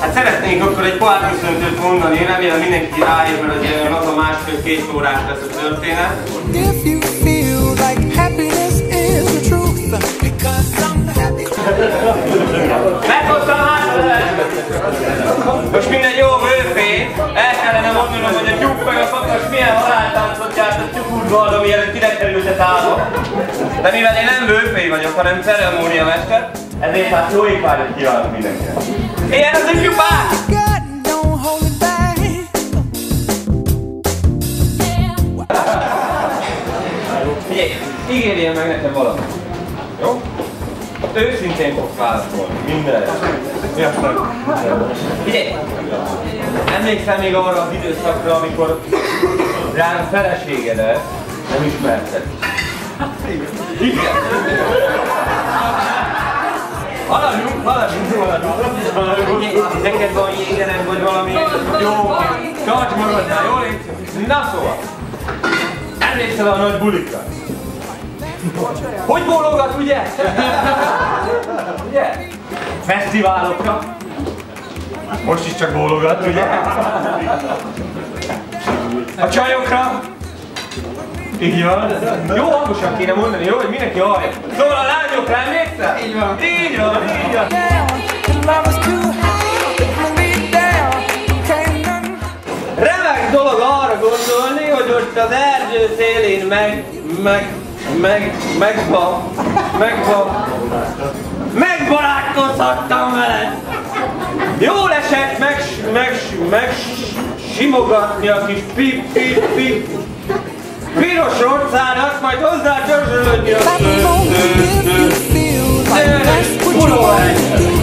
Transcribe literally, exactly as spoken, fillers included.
Hát szeretnénk akkor egy pár köszöntőt mondani, remélem mindenki rájön, mert az az a másfél-két órás lesz a történet. Meghoztam hátra! Most mindegy jó vőfé, el kellene mondanom, hogy a tyúk meg a fakas milyen haláltáncot járt a tyúkurban, mielőtt ide kerültet állok. De mivel én nem vőfé vagyok, hanem ceremóniamester, ezért hát jó ékvágyat kívánok mindenkinek. Ilyen az ifjú pár! Figyelj, ígérjen meg nekem valamit. Jó? Őszintén fogsz válaszolni, mindenre. Mi aztán? Figyelj! Emlékszel még arra az időszakra, amikor rám feleségedet nem ismerted? Igen! Haladjunk, haladjunk, haladjunk, haladjunk. Neked van jégenek, vagy valami jó, tarts magadnál, jól légy? Na szóval! Emlékszel a nagy bulikra? Hogy bólogat, ugye? Ugye? Fesztiválokra? Most is csak bólogat, ugye? A csajokra? Így van. Jó hangosan kéne mondani, jó, hogy mindenki hallja. Szóval a lányokra emlékszel? Így van. Így van, így van. Remek dolog arra gondolni, hogy ott az erdő szélén meg, meg, meg, megva, megva, megbarátkozhattam veled. Jól esett meg, meg, meg simogatni a kis pip, pip, pip, piros rocádat, majd hozzá csörzsölődni a pulóra.